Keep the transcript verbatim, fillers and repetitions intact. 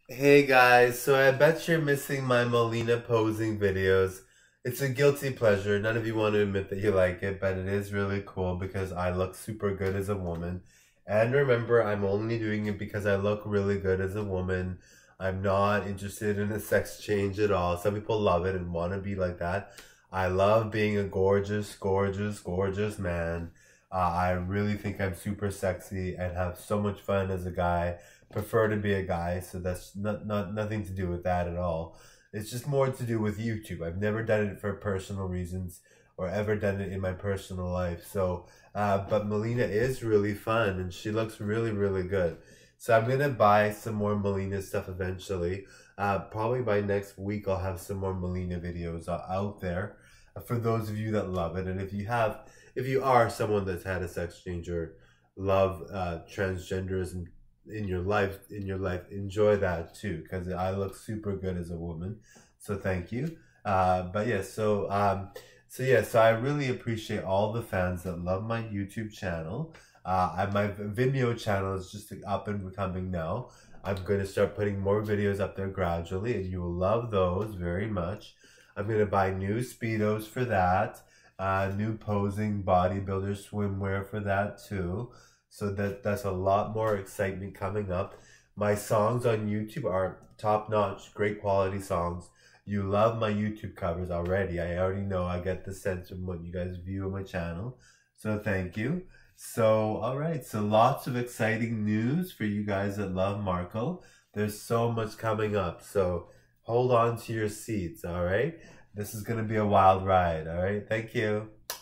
Hey guys, so I bet you're missing my Molina posing videos. It's a guilty pleasure. None of you want to admit that you like it, but it is really cool because I look super good as a woman. And remember, I'm only doing it because I look really good as a woman. I'm not interested in a sex change at all. Some people love it and want to be like that. I love being a gorgeous, gorgeous, gorgeous man. Uh, I really think I'm super sexy and have so much fun as a guy. Prefer to be a guy, so that's not, not nothing to do with that at all. It's just more to do with YouTube. I've never done it for personal reasons or ever done it in my personal life. So, uh, but Melina is really fun and she looks really, really good. So I'm gonna buy some more Melina stuff eventually. Uh, probably by next week I'll have some more Melina videos out there for those of you that love it. And if you have, if you are someone that's had a sex change or love uh, transgenderism in your life, in your life, enjoy that too, because I look super good as a woman. So thank you. Uh, but yeah, so um, so yeah, so I really appreciate all the fans that love my YouTube channel. Uh, I, my Vimeo channel is just up and coming now. I'm going to start putting more videos up there gradually, and you will love those very much. I'm going to buy new Speedos for that, uh, new posing bodybuilder swimwear for that too. So that that's a lot more excitement coming up. My songs on YouTube are top-notch, great quality songs. You love my YouTube covers already. I already know. I get the sense from what you guys view on my channel. So thank you. So, all right. So lots of exciting news for you guys that love Marco. There's so much coming up. So hold on to your seats, all right? This is going to be a wild ride, all right? Thank you.